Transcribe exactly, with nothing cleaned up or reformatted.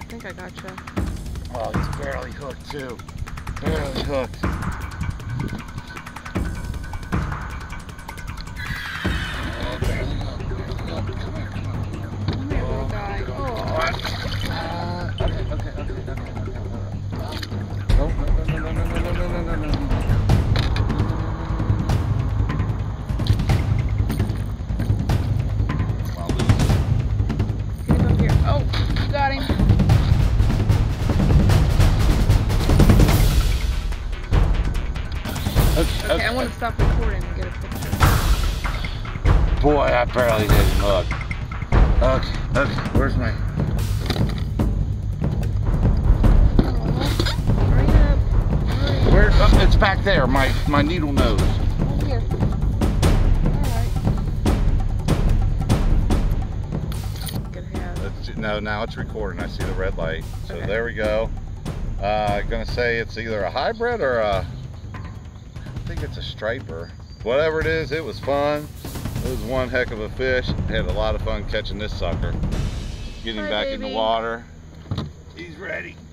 think I gotcha. Oh, he's barely hooked too. Barely hooked. Oh, barely hooked. Barely hooked. Come here, come on. Come here, little guy. Oh. Uh, okay, okay, okay, okay, okay, okay. No, no, no, no, no, no, no, no, no, no, no. Get him up here. Oh, you got him. Okay, Okay, I want to stop recording and get a picture. Boy, I barely did him hook. Okay, okay, where's my... Oh, hurry up. Hurry. Where? Oh, it's back there, my, my needle nose. Over here. Alright. Good hand. It's, no, now it's recording. I see the red light. So Okay. there we go. Uh, gonna say it's either a hybrid or a... I think it's a striper. Whatever it is, it was fun. It was one heck of a fish. Had a lot of fun catching this sucker. Getting Hi, back in baby. the water. He's ready.